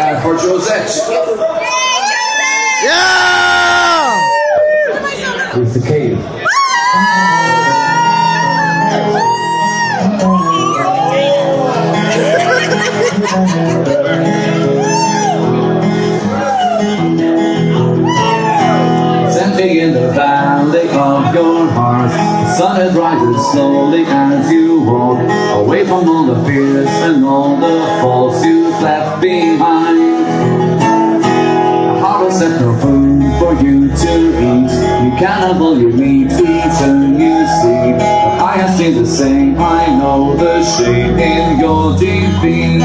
that for Josette. Yeah! With the cave. Standing in the valley of your heart, the sun is rising slowly as you walk away from all the fears and all the faults you've left behind. The harvest left no food for you to eat. You cannibal, you eat, eaten, you see. But I have seen the same, I know the shame in your defeat.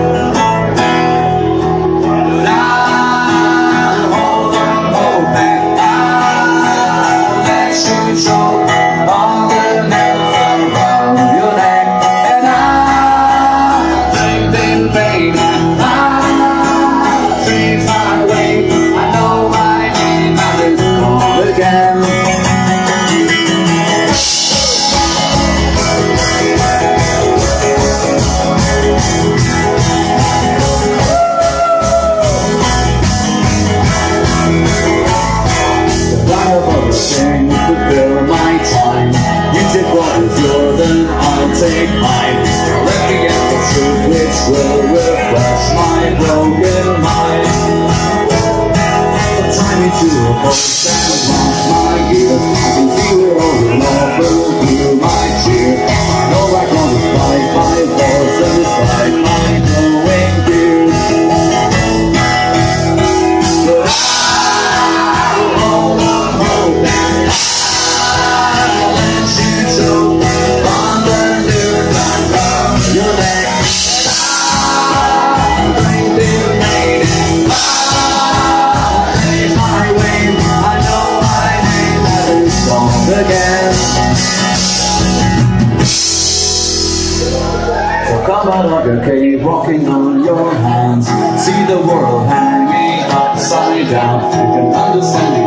Take mine, let me get the truth which will refresh my broken mind. Tie me to a post and launch my gear. I can see we're all over through my cheer. No right on despite my faults and despite my knowing fears. But I'll hold on hope and I'll let you choke on the your neck. I'll bring the rain and change my way. I know my name never song again. So come out of your cave, rocking on your hands. See the world hanging upside down. You can understand